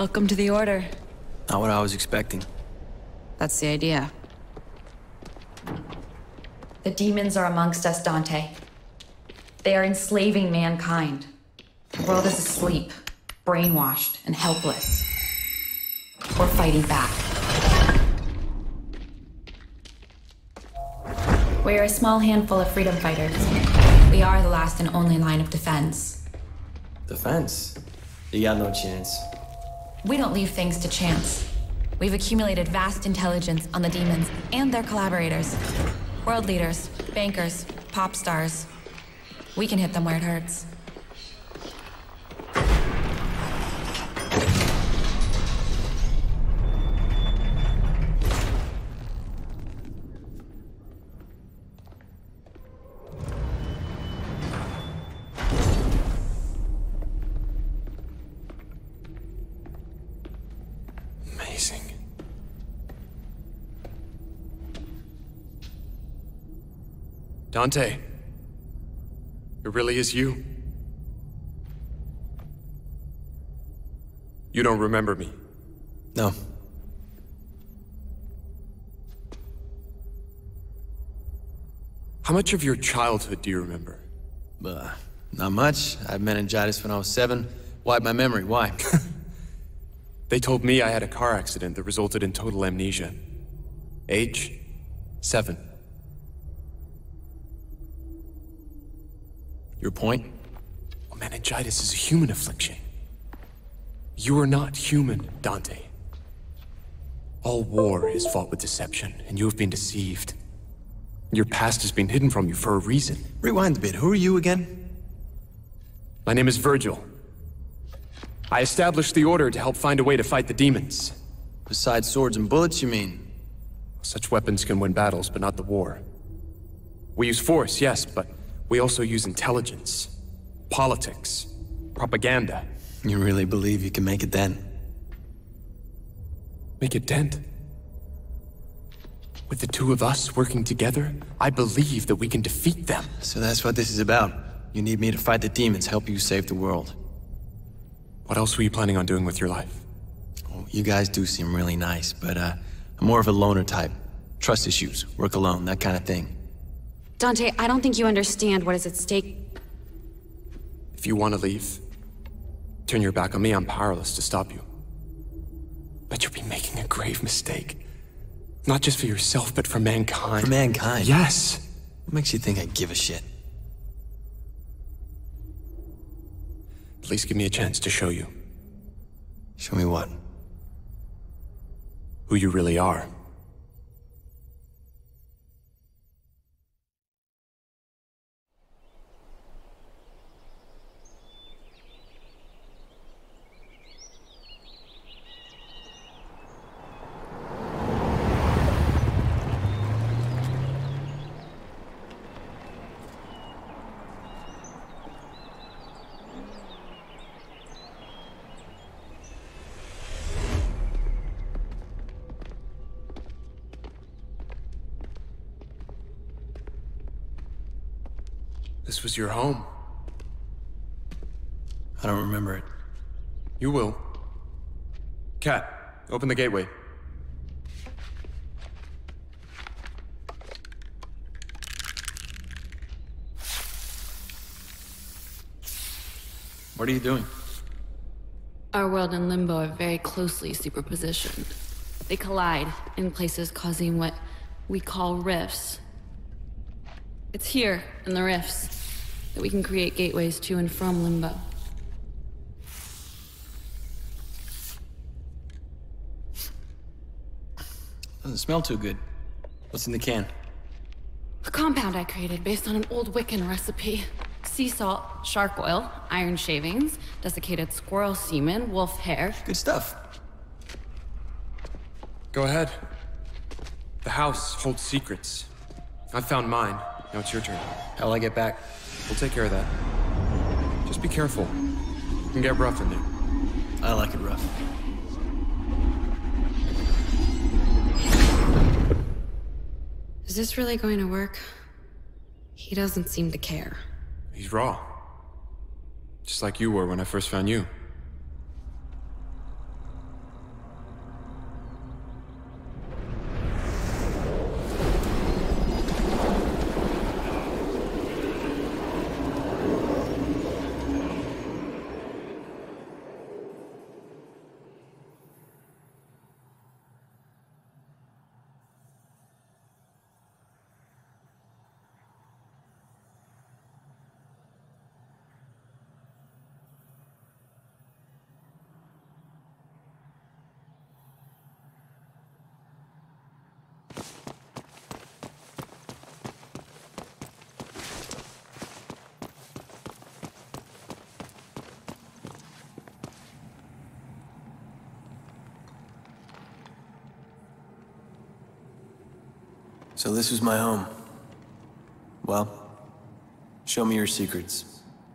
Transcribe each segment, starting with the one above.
Welcome to the Order. Not what I was expecting. That's the idea. The demons are amongst us, Dante. They are enslaving mankind. The world is asleep, brainwashed, and helpless. We're fighting back. We're a small handful of freedom fighters. We are the last and only line of defense. Defense? You got no chance. We don't leave things to chance. We've accumulated vast intelligence on the demons and their collaborators. World leaders, bankers, pop stars. We can hit them where it hurts. Amazing. Dante, it really is you. You don't remember me? No. How much of your childhood do you remember? Not much. I had meningitis when I was 7. Wiped my memory. Why? They told me I had a car accident that resulted in total amnesia. Age? 7. Your point? Well, meningitis is a human affliction. You are not human, Dante. All war is fought with deception, and you have been deceived. Your past has been hidden from you for a reason. Rewind a bit. Who are you again? My name is Vergil. I established the Order to help find a way to fight the demons. Besides swords and bullets, you mean? Such weapons can win battles, but not the war. We use force, yes, but we also use intelligence, politics, propaganda. You really believe you can make a dent? Make a dent? With the two of us working together, I believe that we can defeat them. So that's what this is about. You need me to fight the demons, help you save the world. What else were you planning on doing with your life? Oh, you guys do seem really nice, but I'm more of a loner type. Trust issues, work alone, that kind of thing. Dante, I don't think you understand what is at stake. If you want to leave, turn your back on me, I'm powerless to stop you. But you'll be making a grave mistake. Not just for yourself, but for mankind. For mankind? Yes! What makes you think I give a shit? At least give me a chance to show you. Show me what? Who you really are. This was your home. I don't remember it. You will. Cat, open the gateway. What are you doing? Our world and Limbo are very closely superpositioned. They collide in places causing what we call rifts. It's here, in the rifts, that we can create gateways to and from Limbo. Doesn't smell too good. What's in the can? A compound I created based on an old Wiccan recipe. Sea salt, shark oil, iron shavings, desiccated squirrel semen, wolf hair. Good stuff. Go ahead. The house holds secrets. I found mine. Now it's your turn. How'll I get back? We'll take care of that. Just be careful. It can get rough in there. I like it rough. Is this really going to work? He doesn't seem to care. He's raw. Just like you were when I first found you. So this was my home. Well, show me your secrets.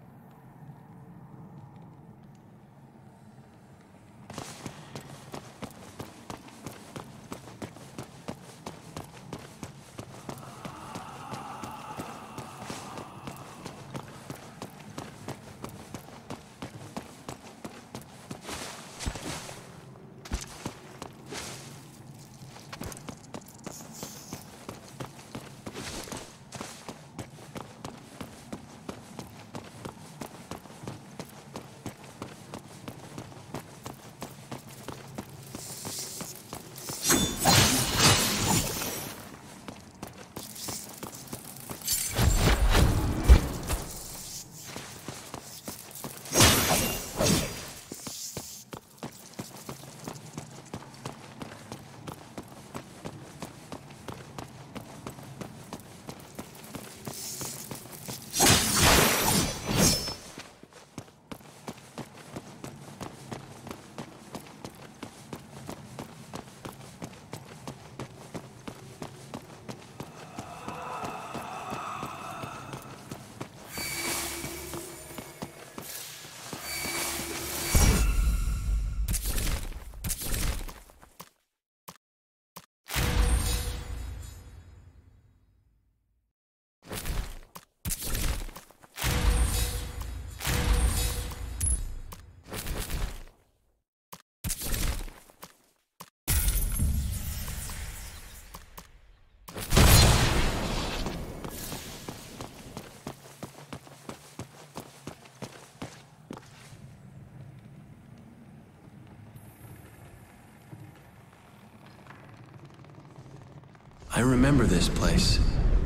I remember this place.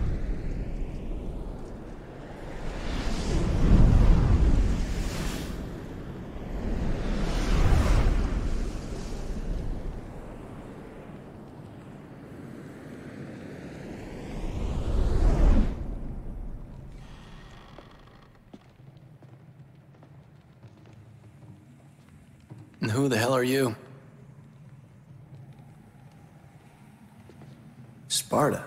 And who the hell are you? Sparta.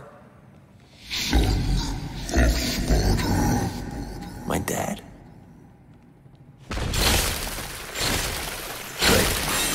My dad? Great.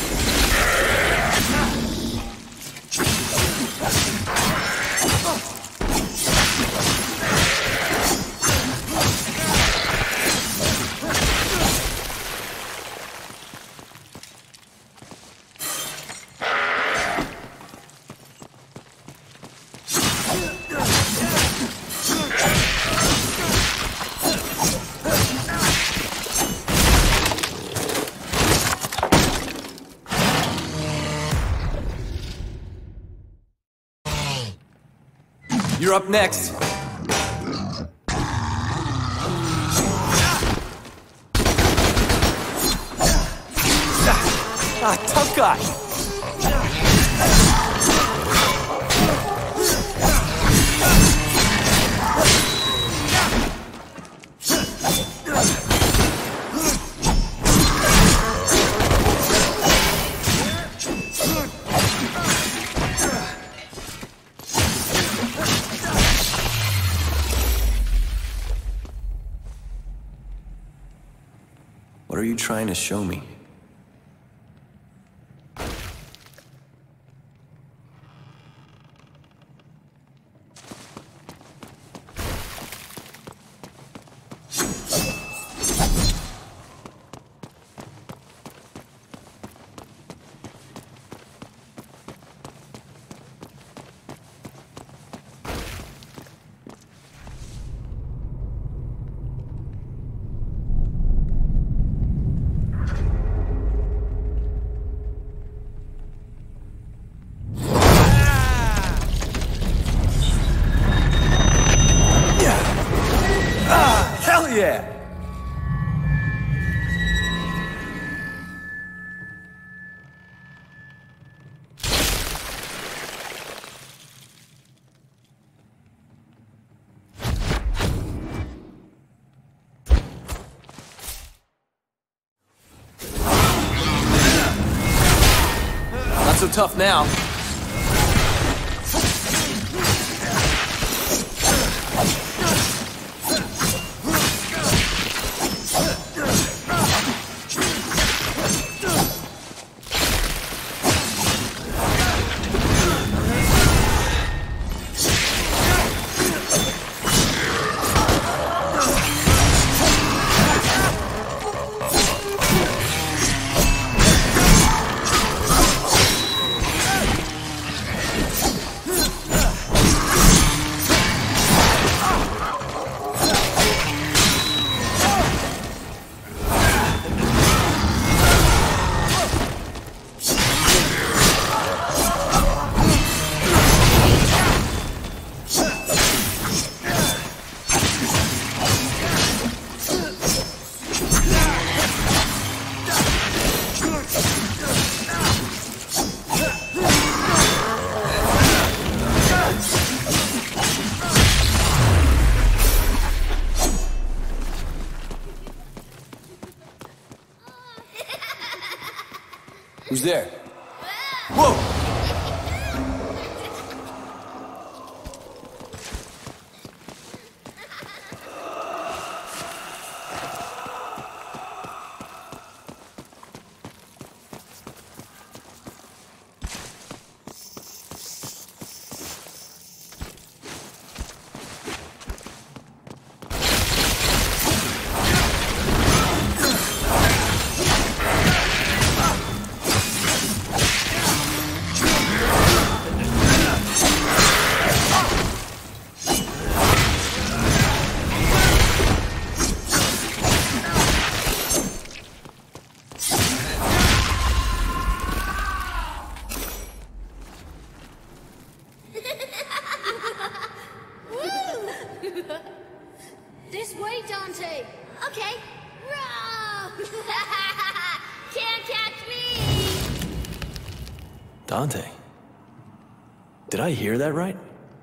You're up next. Tough guy. What are you trying to show me? Yeah. Not so tough now. Who's there? Whoa! This way, Dante! Okay. Row! Can't catch me! Dante? Did I hear that right?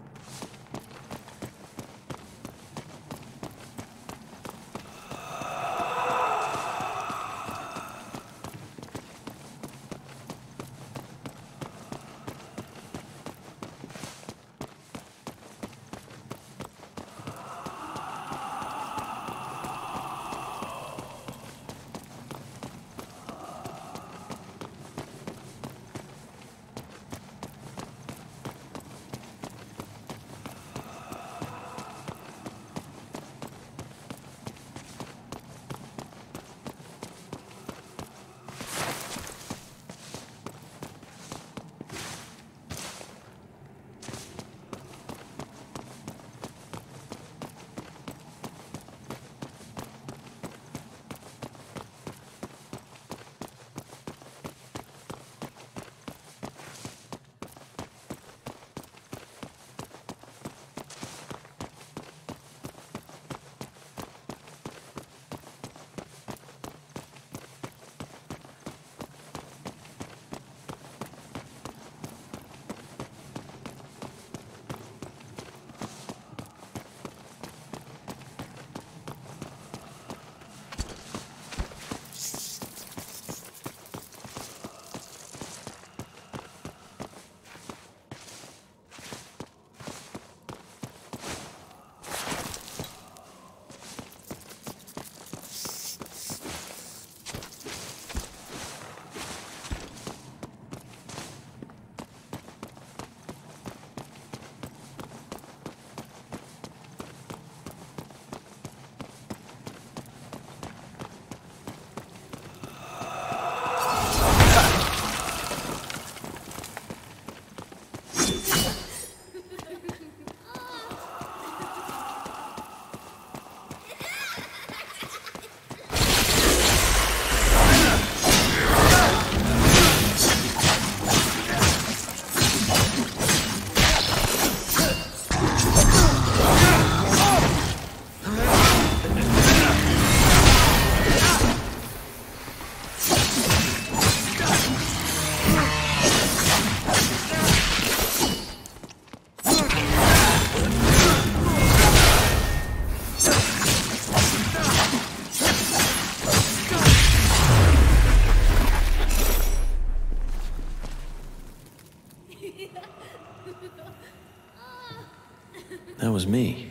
That was me.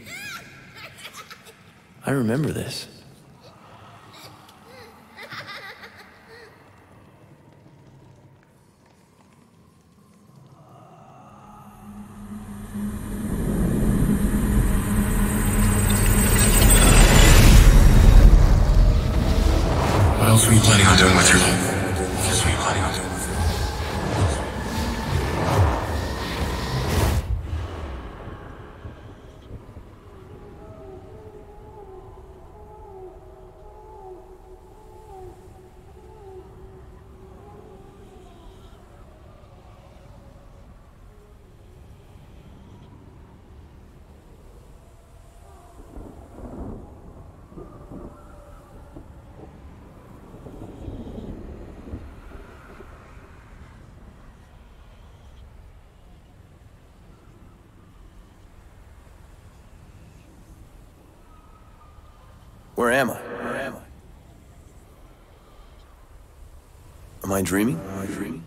I remember this. What else were you planning on doing with your life? What else were you planning on doing? Where am I? Am I dreaming? Am I dreaming?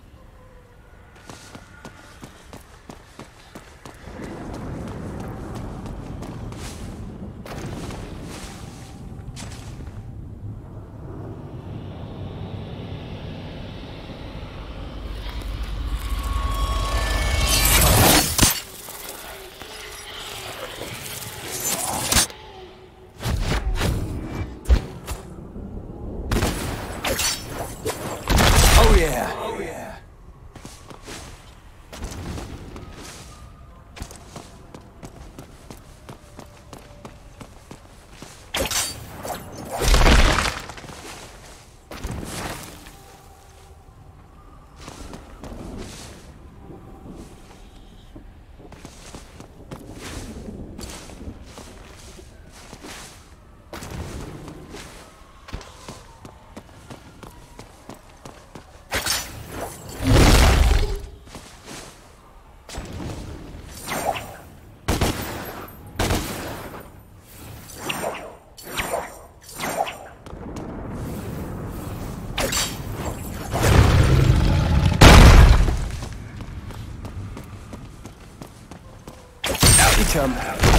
You come.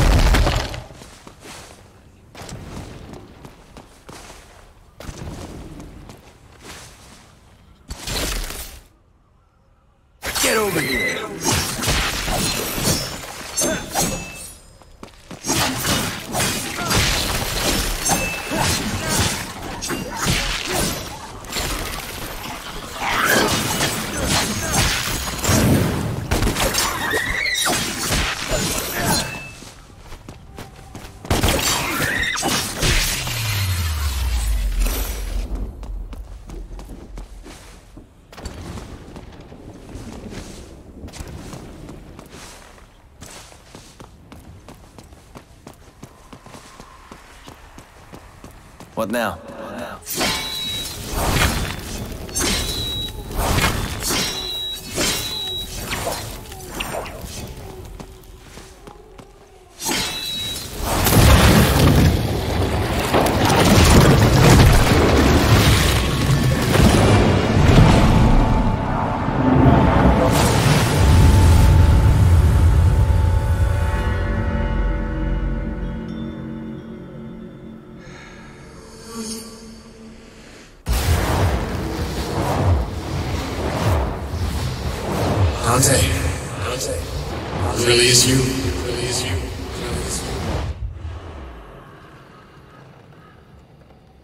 Get over here. What now? Dante. It really is you. It really is you. It really is you.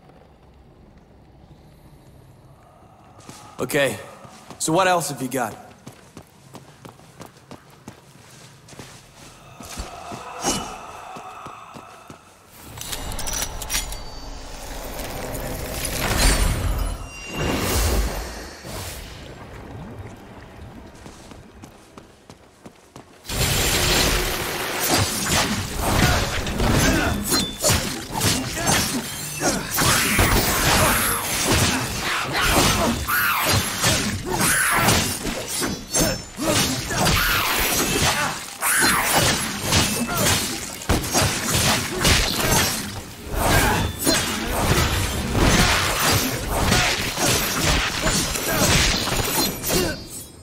Okay, so what else have you got?